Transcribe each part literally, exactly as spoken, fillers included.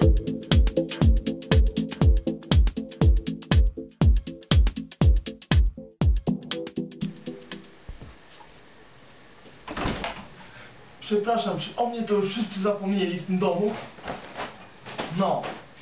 Przepraszam, czy o mnie to już wszyscy zapomnieli w tym domu? No.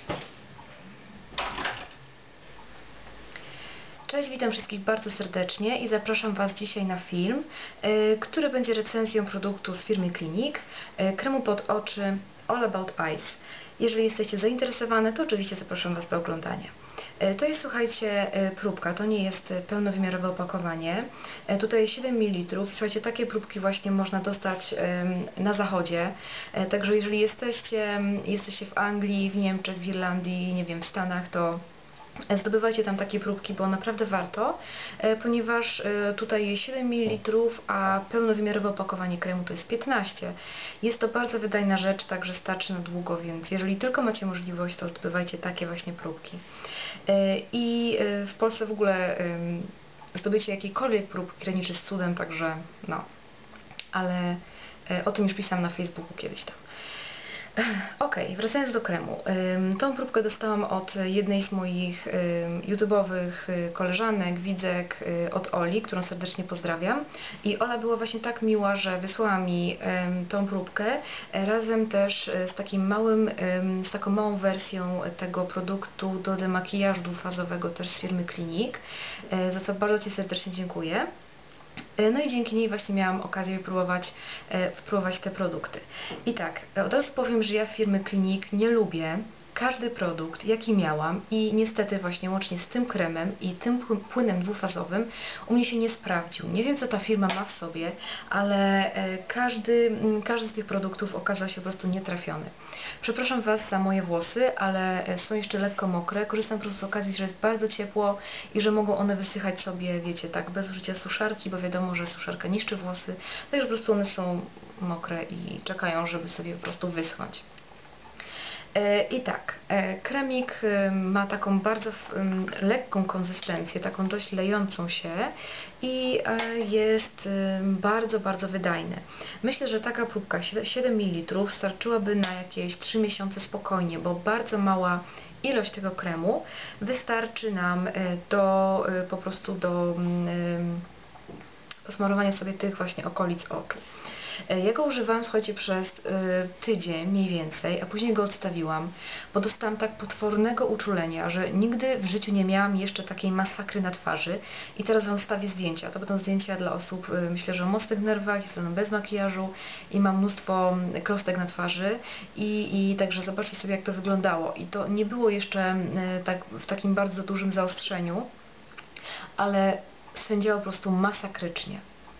Cześć, witam wszystkich bardzo serdecznie i zapraszam Was dzisiaj na film, yy, który będzie recenzją produktu z firmy Clinique, yy, kremu pod oczy All About Eyes. Jeżeli jesteście zainteresowane, to oczywiście zapraszam Was do oglądania. Yy, to jest, słuchajcie, yy, próbka, to nie jest yy, pełnowymiarowe opakowanie. Yy, tutaj jest siedem mililitrów. Słuchajcie, takie próbki właśnie można dostać yy, na zachodzie. Yy, także jeżeli jesteście, yy, jesteście w Anglii, w Niemczech, w Irlandii, nie wiem, w Stanach, to zdobywajcie tam takie próbki, bo naprawdę warto, ponieważ tutaj jest siedem mililitrów, a pełnowymiarowe opakowanie kremu to jest piętnaście. Jest to bardzo wydajna rzecz, także starczy na długo, więc jeżeli tylko macie możliwość, to zdobywajcie takie właśnie próbki. I w Polsce w ogóle zdobycie jakiejkolwiek próbki graniczy z cudem, także no, ale o tym już pisałam na Facebooku kiedyś tam. Ok, wracając do kremu. Tą próbkę dostałam od jednej z moich YouTube'owych koleżanek, widzek, od Oli, którą serdecznie pozdrawiam. I Ola była właśnie tak miła, że wysłała mi tą próbkę razem też z takim małym, z taką małą wersją tego produktu do demakijażu dwufazowego też z firmy Clinique, za co bardzo Ci serdecznie dziękuję. No i dzięki niej właśnie miałam okazję wypróbować, e, wpróbować te produkty. I tak, od razu powiem, że ja firmy Clinique nie lubię. Każdy produkt, jaki miałam i niestety właśnie łącznie z tym kremem i tym płynem dwufazowym u mnie się nie sprawdził. Nie wiem, co ta firma ma w sobie, ale e, każdy, każdy z tych produktów okazał się po prostu nietrafiony. Przepraszam Was za moje włosy, ale są jeszcze lekko mokre. Korzystam po prostu z okazji, że jest bardzo ciepło i że mogą one wysychać sobie, wiecie, tak, bez użycia suszarki, bo wiadomo, że suszarka niszczy włosy, także po prostu one są mokre i czekają, żeby sobie po prostu wyschnąć. I tak, kremik ma taką bardzo lekką konsystencję, taką dość lejącą się i jest bardzo, bardzo wydajny. Myślę, że taka próbka siedem mililitrów starczyłaby na jakieś trzy miesiące spokojnie, bo bardzo mała ilość tego kremu wystarczy nam do po prostu do posmarowania sobie tych właśnie okolic oczu. Ja go używałam, słuchajcie, przez y, tydzień mniej więcej, a później go odstawiłam, bo dostałam tak potwornego uczulenia, że nigdy w życiu nie miałam jeszcze takiej masakry na twarzy. I teraz Wam wstawię zdjęcia. To będą zdjęcia dla osób, y, myślę, że o mocnych nerwach, jestem bez makijażu i mam mnóstwo krostek na twarzy. I, i także zobaczcie sobie, jak to wyglądało. I to nie było jeszcze y, tak, w takim bardzo dużym zaostrzeniu, ale swędziało po prostu masakrycznie.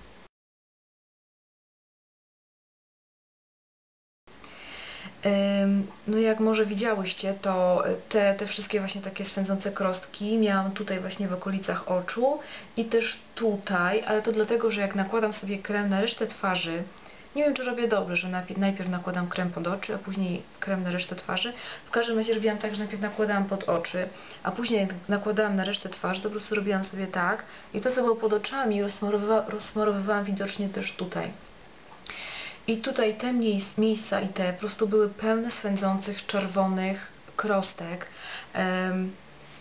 No jak może widziałyście, to te, te wszystkie właśnie takie swędzące krostki miałam tutaj właśnie w okolicach oczu i też tutaj, ale to dlatego, że jak nakładam sobie krem na resztę twarzy, nie wiem, czy robię dobrze, że najpierw nakładam krem pod oczy, a później krem na resztę twarzy. W każdym razie robiłam tak, że najpierw nakładałam pod oczy, a później jak nakładałam na resztę twarzy, to po prostu robiłam sobie tak i to, co było pod oczami, rozsmarowywa rozsmarowywałam widocznie też tutaj. I tutaj te miejsca i te po prostu były pełne swędzących, czerwonych krostek. Um,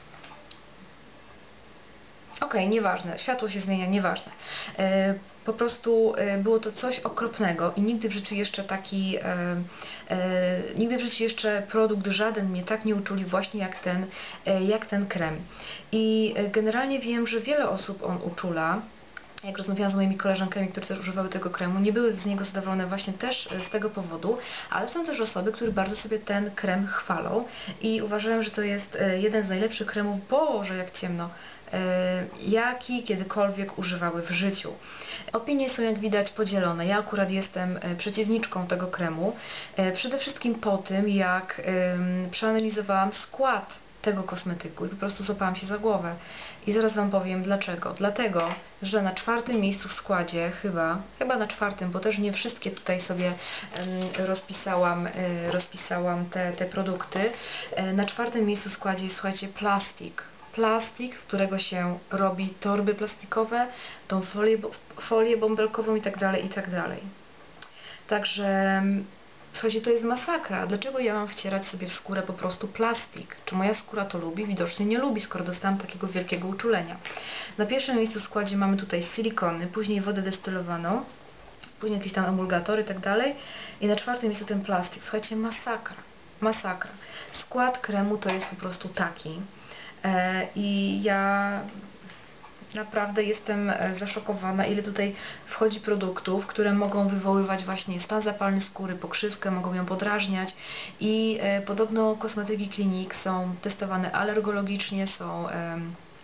Okej, okay, nieważne, światło się zmienia, nieważne. E, po prostu e, było to coś okropnego i nigdy w życiu jeszcze taki, e, e, nigdy w życiu jeszcze produkt żaden mnie tak nie uczuli właśnie jak ten, e, jak ten krem. I e, generalnie wiem, że wiele osób on uczula. Jak rozmawiałam z moimi koleżankami, które też używały tego kremu, nie były z niego zadowolone właśnie też z tego powodu, ale są też osoby, które bardzo sobie ten krem chwalą i uważają, że to jest jeden z najlepszych kremów, Boże, jak ciemno, jaki kiedykolwiek używały w życiu. Opinie są, jak widać, podzielone. Ja akurat jestem przeciwniczką tego kremu, przede wszystkim po tym, jak przeanalizowałam skład tego kosmetyku i po prostu złapałam się za głowę. I zaraz Wam powiem dlaczego. Dlatego, że na czwartym miejscu w składzie, chyba, chyba na czwartym, bo też nie wszystkie tutaj sobie um, rozpisałam, y, rozpisałam te, te produkty. Y, na czwartym miejscu w składzie jest, słuchajcie, plastik. Plastik, z którego się robi torby plastikowe, tą folię, folię bąbelkową i tak dalej, i tak dalej. Także Słuchajcie, to jest masakra. Dlaczego ja mam wcierać sobie w skórę po prostu plastik? Czy moja skóra to lubi? Widocznie nie lubi, skoro dostałam takiego wielkiego uczulenia. Na pierwszym miejscu w składzie mamy tutaj silikony, później wodę destylowaną, później jakieś tam emulgatory i tak dalej. I na czwartym miejscu ten plastik. Słuchajcie, masakra. Masakra. Skład kremu to jest po prostu taki. E, I ja naprawdę jestem e, zaszokowana, ile tutaj wchodzi produktów, które mogą wywoływać właśnie stan zapalny skóry, pokrzywkę, mogą ją podrażniać. I e, podobno kosmetyki Clinique są testowane alergologicznie, są... E,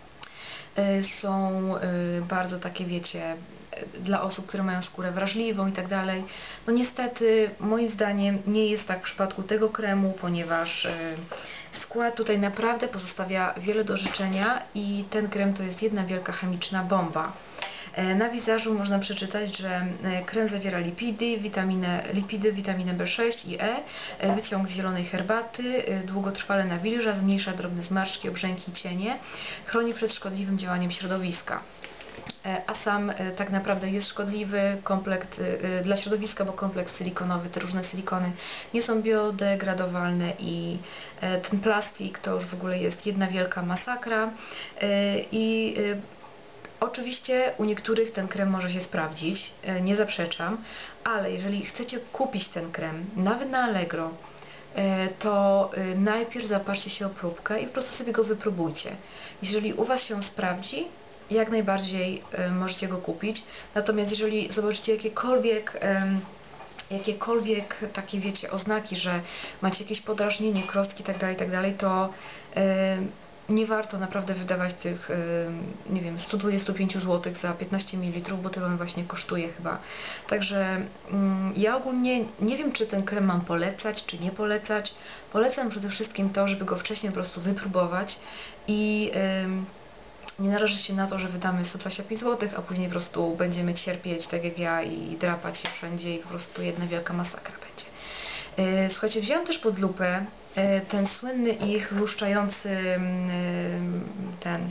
są bardzo takie, wiecie, dla osób, które mają skórę wrażliwą i tak dalej. No niestety, moim zdaniem nie jest tak w przypadku tego kremu, ponieważ skład tutaj naprawdę pozostawia wiele do życzenia i ten krem to jest jedna wielka chemiczna bomba. Na wizażu można przeczytać, że krem zawiera lipidy, witaminę, lipidy, witaminę B sześć i E, wyciąg z zielonej herbaty, długotrwale nawilża, zmniejsza drobne zmarszczki, obrzęki, cienie, chroni przed szkodliwym działaniem środowiska. A sam tak naprawdę jest szkodliwy komplekt dla środowiska, bo kompleks silikonowy, te różne silikony nie są biodegradowalne i ten plastik to już w ogóle jest jedna wielka masakra. I oczywiście u niektórych ten krem może się sprawdzić, nie zaprzeczam, ale jeżeli chcecie kupić ten krem, nawet na Allegro, to najpierw zapatrzcie się o próbkę i po prostu sobie go wypróbujcie. Jeżeli u Was się sprawdzi, jak najbardziej możecie go kupić. Natomiast jeżeli zobaczycie jakiekolwiek jakiekolwiek takie, wiecie, oznaki, że macie jakieś podrażnienie, krostki itd., itd., to nie warto naprawdę wydawać tych, nie wiem, sto dwadzieścia pięć złotych za piętnaście mililitrów, bo tyle on właśnie kosztuje chyba. Także ja ogólnie nie wiem, czy ten krem mam polecać, czy nie polecać. Polecam przede wszystkim to, żeby go wcześniej po prostu wypróbować i nie narażać się na to, że wydamy sto dwadzieścia pięć złotych, a później po prostu będziemy cierpieć, tak jak ja, i drapać się wszędzie i po prostu jedna wielka masakra będzie. Słuchajcie, wziąłem też pod lupę ten słynny ich złuszczający ten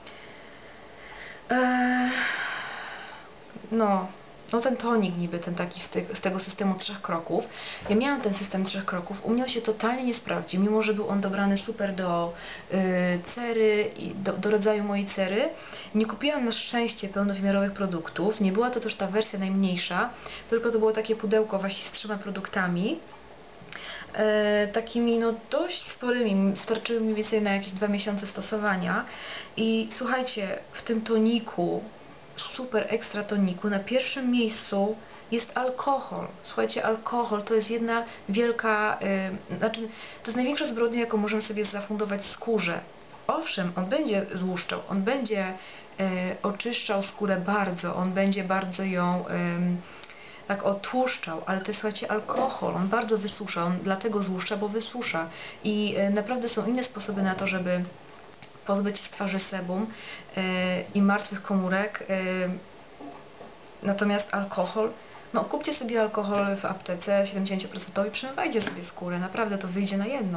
no, no ten tonik niby, ten taki z, tych, z tego systemu trzech kroków. Ja miałam ten system trzech kroków, u mnie on się totalnie nie sprawdził, mimo że był on dobrany super do y, cery, i do, do rodzaju mojej cery. Nie kupiłam na szczęście pełnowymiarowych produktów, nie była to też ta wersja najmniejsza, tylko to było takie pudełko właśnie z trzema produktami. E, takimi no dość sporymi, starczyły mi więcej na jakieś dwa miesiące stosowania i słuchajcie, w tym toniku, super ekstra toniku, na pierwszym miejscu jest alkohol. Słuchajcie, alkohol to jest jedna wielka, y, znaczy to jest największa zbrodnia, jaką możemy sobie zafundować skórze. Owszem, on będzie złuszczał, on będzie y, oczyszczał skórę bardzo, on będzie bardzo ją y, tak otłuszczał, ale to jest, słuchajcie, alkohol, on bardzo wysusza, on dlatego złuszcza, bo wysusza i y, naprawdę są inne sposoby na to, żeby pozbyć się z twarzy sebum y, i martwych komórek. Y, natomiast alkohol, no kupcie sobie alkohol w aptece siedemdziesiąt procent i przemywajcie sobie skórę, naprawdę to wyjdzie na jedno.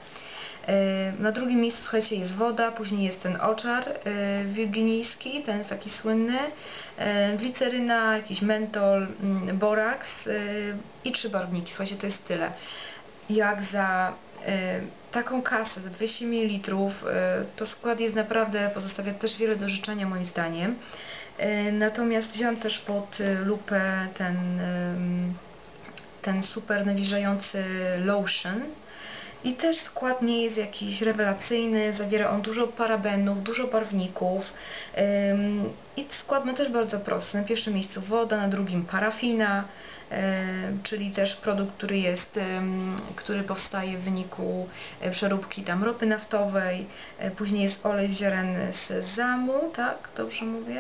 Y, na drugim miejscu, słuchajcie, jest woda, później jest ten oczar y, wirginijski, ten jest taki słynny, y, gliceryna, jakiś mentol, y, boraks y, i trzy barwniki. Słuchajcie, to jest tyle. Jak za y, taką kasę, za dwieście mililitrów, y, to skład jest naprawdę, pozostawia też wiele do życzenia moim zdaniem. Y, natomiast wziąłam też pod lupę ten, y, ten super nawilżający lotion. I też skład nie jest jakiś rewelacyjny, zawiera on dużo parabenów, dużo barwników. Ym, I skład ma też bardzo prosty. Na pierwszym miejscu woda, na drugim parafina, ym, czyli też produkt, który jest, ym, który powstaje w wyniku y, przeróbki tam ropy naftowej. Y, później jest olej z ziaren sezamu, tak? Dobrze mówię?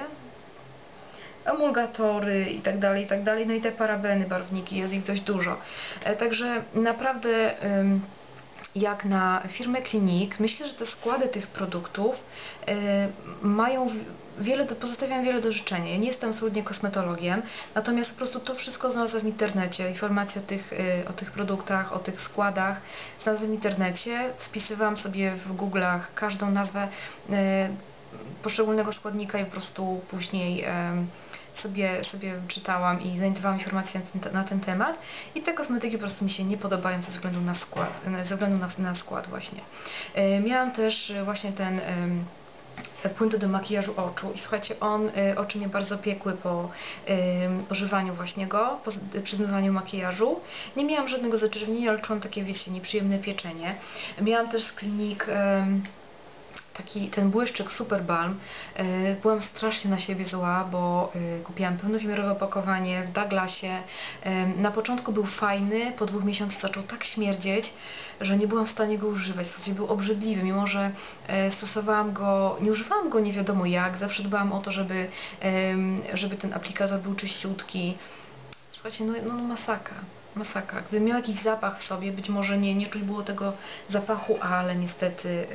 Emulgatory i tak dalej, i tak dalej. No i te parabeny, barwniki, jest ich dość dużo. Y, także naprawdę ym, jak na firmę Clinique, myślę, że te składy tych produktów y, mają wiele, do, pozostawiają wiele do życzenia. Ja nie jestem absolutnie kosmetologiem, natomiast po prostu to wszystko znalazłam w internecie. Informacje o tych, y, o tych produktach, o tych składach znalazłam w internecie. Wpisywałam sobie w Google'ach każdą nazwę y, poszczególnego składnika i po prostu później y, sobie, sobie czytałam i znajdowałam informacje na ten, na ten temat i te kosmetyki po prostu mi się nie podobają ze względu na skład, ze względu na, na skład właśnie. E, miałam też właśnie ten e, płyn do makijażu oczu i słuchajcie, on, e, oczy mnie bardzo piekły po e, używaniu właśnie go, po przy zmywaniu makijażu. Nie miałam żadnego zaczerwienienia, ale czułam takie, wiecie, nieprzyjemne pieczenie. Miałam też z Clinique e, taki ten błyszczyk Super Balm. Yy, byłam strasznie na siebie zła, bo yy, kupiłam pełnowymiarowe opakowanie w Douglasie. Yy, na początku był fajny, po dwóch miesiącach zaczął tak śmierdzieć, że nie byłam w stanie go używać. W zasadzie był obrzydliwy, mimo że yy, stosowałam go, nie używałam go nie wiadomo jak, zawsze dbałam o to, żeby, yy, żeby ten aplikator był czyściutki. Słuchajcie, no, no, no masakra. Masakra. Gdyby miał jakiś zapach w sobie, być może nie, nie czuć było tego zapachu, ale niestety yy,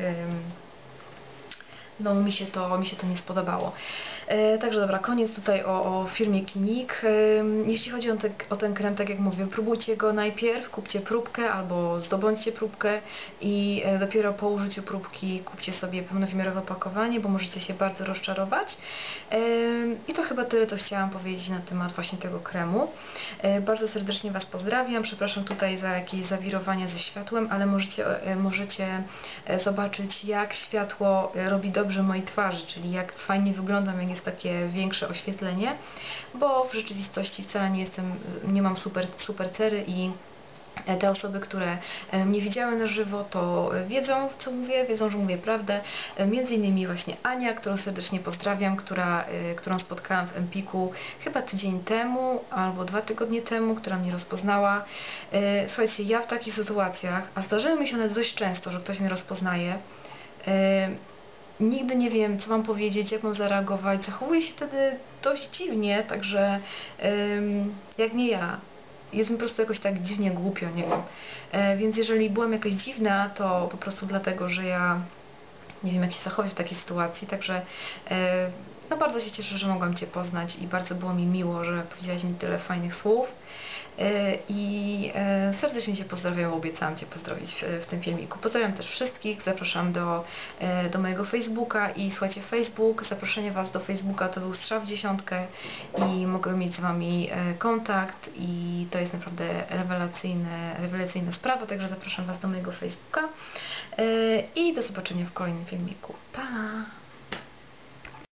no mi się to, mi się to nie spodobało. E, także dobra, koniec tutaj o, o firmie Clinique. E, jeśli chodzi o, te, o ten krem, tak jak mówię, próbujcie go najpierw, kupcie próbkę albo zdobądźcie próbkę i e, dopiero po użyciu próbki kupcie sobie pełnowymiarowe opakowanie, bo możecie się bardzo rozczarować. E, I to chyba tyle, to chciałam powiedzieć na temat właśnie tego kremu. E, bardzo serdecznie Was pozdrawiam. Przepraszam tutaj za jakieś zawirowania ze światłem, ale możecie, e, możecie zobaczyć, jak światło robi dobrze mojej twarzy, czyli jak fajnie wyglądam, jak jest takie większe oświetlenie, bo w rzeczywistości wcale nie jestem, nie mam super, super cery i te osoby, które mnie widziały na żywo, to wiedzą, co mówię, wiedzą, że mówię prawdę. Między innymi właśnie Ania, którą serdecznie pozdrawiam, która, którą spotkałam w Empiku chyba tydzień temu albo dwa tygodnie temu, która mnie rozpoznała. Słuchajcie, ja w takich sytuacjach, a zdarzyły mi się one dość często, że ktoś mnie rozpoznaje, nigdy nie wiem, co mam powiedzieć, jak mam zareagować. Zachowuję się wtedy dość dziwnie, także ym, jak nie ja. Jest mi po prostu jakoś tak dziwnie głupio, nie wiem. E, więc jeżeli byłam jakaś dziwna, to po prostu dlatego, że ja nie wiem, jak się zachować w takiej sytuacji. Także e, no bardzo się cieszę, że mogłam Cię poznać i bardzo było mi miło, że powiedziałaś mi tyle fajnych słów. I serdecznie Cię pozdrawiam, obiecałam Cię pozdrowić w, w tym filmiku. Pozdrawiam też wszystkich, zapraszam do, do mojego Facebooka i słuchajcie, Facebook, zaproszenie Was do Facebooka to był strzał w dziesiątkę i mogę mieć z Wami kontakt i to jest naprawdę rewelacyjne, rewelacyjna sprawa, także zapraszam Was do mojego Facebooka i do zobaczenia w kolejnym filmiku. Pa!